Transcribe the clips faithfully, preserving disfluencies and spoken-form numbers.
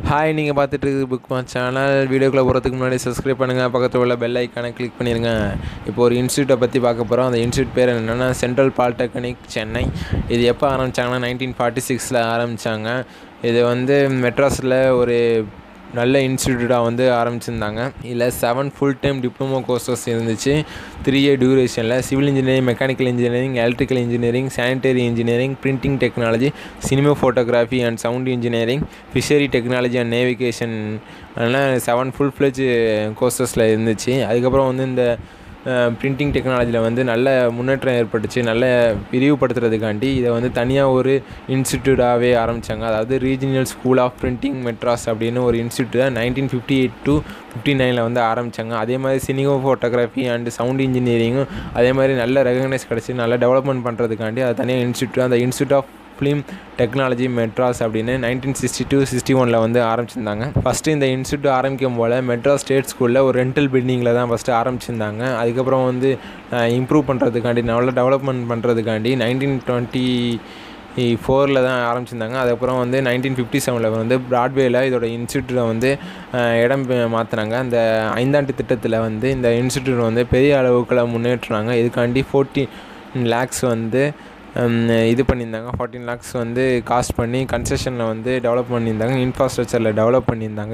Hi, நீங்கள் பார்த்துட்டு இருக்குது புக் மா சேனல். வீடியோக்குள்ளே போகிறதுக்கு முன்னாடி சப்ஸ்கிரைப் பண்ணுங்கள், பக்கத்தில் உள்ள பெல் ஐக்கானை கிளிக் பண்ணிடுங்க. இப்போ ஒரு இன்ஸ்டியூட்டை பற்றி பார்க்க போகிறோம். அந்த இன்ஸ்டியூட் பேர் என்னென்னா சென்ட்ரல் பாலிடெக்னிக் சென்னை. இது எப்போ ஆரம்பித்தாங்கன்னா நைன்டீன் ஃபார்ட்டி சிக்ஸில் ஆரம்பித்தாங்க. இது வந்து மெட்ராஸில் ஒரு நல்ல இன்ஸ்டியூட்டாக வந்து ஆரம்பிச்சிருந்தாங்க. இதில் seven full time diploma courses இருந்துச்சு. த்ரீ இயர் டியூரேஷனில் civil engineering, mechanical engineering, electrical engineering, sanitary engineering, printing technology, cinema photography and sound engineering, fishery technology and navigation அதெல்லாம் செவன் ஃபுல்-ஃப்ளெட்ஜ் கோர்சஸில் இருந்துச்சு. அதுக்கப்புறம் வந்து இந்த பிரிண்டிங் டெக்னாலஜியில் வந்து நல்ல முன்னேற்றம் ஏற்பட்டுச்சு. நல்ல விரிவுபடுத்துறதுக்காண்டி இதை வந்து தனியாக ஒரு இன்ஸ்டியூட்டாகவே ஆரம்பித்தாங்க. அதாவது regional school of printing Madras அப்படின்னு ஒரு இன்ஸ்டியூட்டை nineteen fifty eight to fifty நைனில் வந்து ஆரம்பித்தாங்க. அதே மாதிரி சினிமா ஃபோட்டோகிராஃபி அண்ட் சவுண்ட் இன்ஜினியரிங்கும் அதே மாதிரி நல்ல ரெகக்னைஸ் கிடச்சி நல்ல டெவலப்மெண்ட் பண்ணுறதுக்காண்டி அது தனியாக இன்ஸ்டியூட் அந்த institute of film technology Madras அப்படின்னு நைன்டீன் சிக்ஸ்டி டூ சிக்ஸ்டி ஒனில் வந்து ஆரம்பிச்சிருந்தாங்க. ஃபஸ்ட்டு இந்த இன்ஸ்டியூட் ஆரம்பிக்கும் போல் மெட்ராஸ் ஸ்டேட் ஸ்கூலில் ஒரு ரெண்டல் பில்டிங்கில் தான் ஃபஸ்ட்டு ஆரம்பிச்சிருந்தாங்க. அதுக்கப்புறம் வந்து இம்ப்ரூவ் பண்ணுறதுக்காண்டி நல்ல டெவலப்மெண்ட் பண்ணுறதுக்காண்டி நைன்டீன் டுவெண்ட்டி ஃபோரில் தான் ஆரம்பிச்சிருந்தாங்க. அதுக்கப்புறம் வந்து நைன்டீன் ஃபிஃப்டி செவனில் வந்து பிராட்வேயில் இதோட இன்ஸ்டியூட்டை வந்து இடம் மாற்றினாங்க. அந்த ஐந்தாண்டு திட்டத்தில் வந்து இந்த இன்ஸ்டியூட் வந்து பெரிய அளவுக்குள்ள முன்னேற்றினாங்க. இதுக்காண்டி ஃபோர்டீன் லேக்ஸ் வந்து இது பண்ணியிருந்தாங்க. ஃபார்ட்டின் லேக்ஸ் வந்து காஸ்ட் பண்ணி கன்ஸ்ட்ரக்ஷனில் வந்து டெவலப் பண்ணியிருந்தாங்க. இன்ஃப்ராஸ்ட்ரக்சரில் டெவலப் பண்ணியிருந்தாங்க.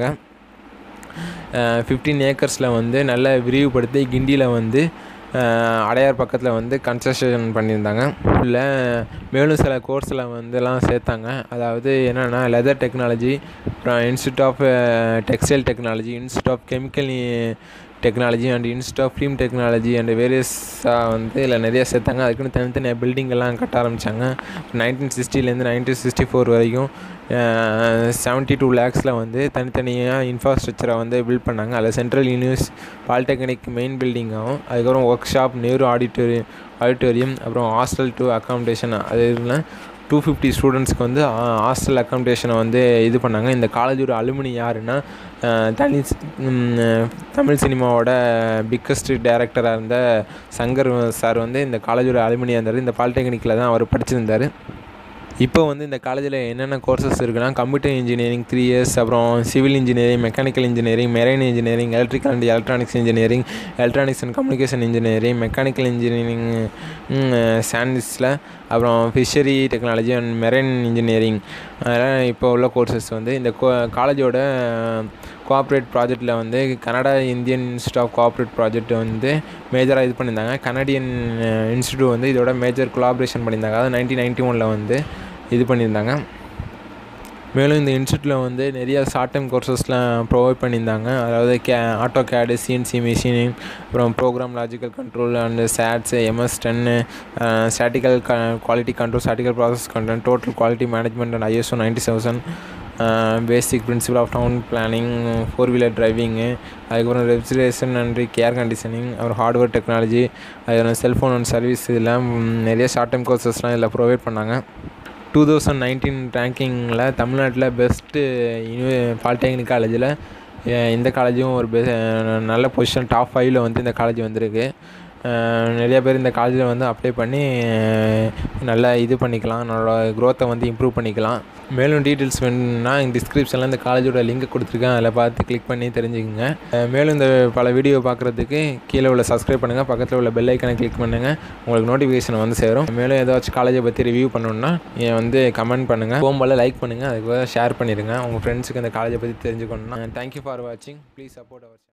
ஃபிஃப்டீன் ஏக்கர்ஸில் வந்து நல்லா விரிவுபடுத்தி கிண்டியில் வந்து அடையார் பக்கத்தில் வந்து கன்ஸ்ட்ரக்ஷன் பண்ணியிருந்தாங்க. இல்லை மேலும் சில கோர்ஸில் வந்துலாம் சேர்த்தாங்க. அதாவது என்னென்னா லெதர் டெக்னாலஜி, அப்புறம் institute of textile technology, institute of chemical technology and institute of film technology and வேரியஸாக வந்து இதில் நிறையா சேர்த்தாங்க. அதுக்குன்னு தனித்தனியாக பில்டிங்கெல்லாம் கட்ட ஆரம்பித்தாங்க. நைன்டீன் சிக்ஸ்டிலேருந்து நைன்டீன் சிக்ஸ்டி ஃபோர் வரைக்கும் செவன்ட்டி டூ லேக்ஸில் வந்து தனித்தனியாக இன்ஃப்ராஸ்ட்ரக்சரை வந்து பில்ட் பண்ணாங்க. அதில் சென்ட்ரல் யூனிவர்ஸ் பாலிடெக்னிக் மெயின் பில்டிங்காகவும், அதுக்கப்புறம் workshop, Nehru auditorium auditorium அப்புறம் ஹாஸ்டல் டு அக்காமடேஷன் அது இல்லை டூ ஃபிஃப்டி ஸ்டூடெண்ட்ஸ்க்கு வந்து ஹாஸ்டல் அக்காமடேஷனை வந்து இது பண்ணாங்க. இந்த காலேஜோட அலுமினி யாருன்னா தனி தமிழ் சினிமாவோட பிக்கஸ்ட் டைரக்டராக இருந்த சங்கர் சார் வந்து இந்த காலேஜோட அலுமினியாக இருந்தார். இந்த பாலிடெக்னிக்கில் தான் அவர் படிச்சிருந்தார். இப்போ வந்து இந்த காலேஜில் என்னென்ன கோர்சஸ் இருக்குன்னா கம்ப்யூட்டர் இன்ஜினியரிங் த்ரீ இயர்ஸ், அப்புறம் civil engineering, mechanical engineering, marine engineering, electrical and electronics engineering, electronics and communication engineering, mechanical engineering சானிஸில், அப்புறம் fishery technology and marine engineering அதெல்லாம் இப்போ உள்ள கோர்சஸ் வந்து இந்த கோ காலேஜோட கோஆப்ரேட் ப்ராஜெக்டில் வந்து Canada Indian institute of cooperate project வந்து மேஜராக இது பண்ணியிருந்தாங்க. கனடியன் இன்ஸ்டியூட் வந்து இதோட மேஜர் கொலாபரேஷன் பண்ணியிருந்தாங்க. அதாவது நைன்டீன் நைன்ட்டி ஒனில் வந்து இது பண்ணியிருந்தாங்க. மேலும் இந்த இன்ஸ்டியூட்டில் வந்து நிறையா ஷார்ட் டைம் கோர்சஸ்லாம் ப்ரொவைட் பண்ணியிருந்தாங்க. அதாவது K AutoCAD, CNC machining, அப்புறம் ப்ரோக்ராம் லாஜிக்கல் கண்ட்ரோல் அண்ட் சேட்ஸு, எம்எஸ் டென்னு, ஸ்டாட்டிக்கல் க quality control, statistical process control, total quality management and ISO ninety thousand, basic principle of town planning, four wheeler driving, அதுக்கப்புறம் refrigeration and air conditioning, அப்புறம் hardware technology, அதுக்கப்புறம் cellphone and service இதெல்லாம் நிறைய short time கோர்சஸ்லாம் இதில் provide பண்ணாங்க. Two thousand nineteen ரேங்கிங்கில் தமிழ்நாட்டில் best யூனி polytechnic காலேஜில் இந்த காலேஜும் ஒரு பெ நல்ல பொசிஷன் டாப் ஃபைவ்ல வந்து இந்த காலேஜ் வந்திருக்கு. நிறையா பேர் இந்த காலேஜில் வந்து அப்ளை பண்ணி நல்லா இது பண்ணிக்கலாம், நம்மளோட க்ரோத்தை வந்து இம்ப்ரூவ் பண்ணிக்கலாம். மேலும் டீட்டெயில்ஸ் வேணும்னா எங்கள் டிஸ்கிரிப்ஷனில் இந்த காலேஜோட லிங்க் கொடுத்துருக்கேன், அதில் பார்த்து கிளிக் பண்ணி தெரிஞ்சுக்கோங்க. மேலும் இந்த பல வீடியோ பார்க்குறதுக்கு கீழே உள்ள சப்ஸ்கிரைப் பண்ணுங்கள், பக்கத்தில் உள்ள பெல் ஐக்கனை கிளிக் பண்ணுங்கள், உங்களுக்கு நோட்டிஃபிகேஷன் வந்து சேரும். மேலும் ஏதாச்சும் காலேஜை பற்றி ரிவ்யூ பண்ணணுன்னா வந்து கமெண்ட் பண்ணுங்கள், போகும்போது லைக் பண்ணுங்கள், அதுக்கு ஷேர் பண்ணிடுங்க உங்கள் ஃப்ரெண்ட்ஸுக்கு இந்த காலேஜை பற்றி தெரிஞ்சுக்கணுன்னா. தேங்க்யூ ஃபார் வாட்சிங். Please support our.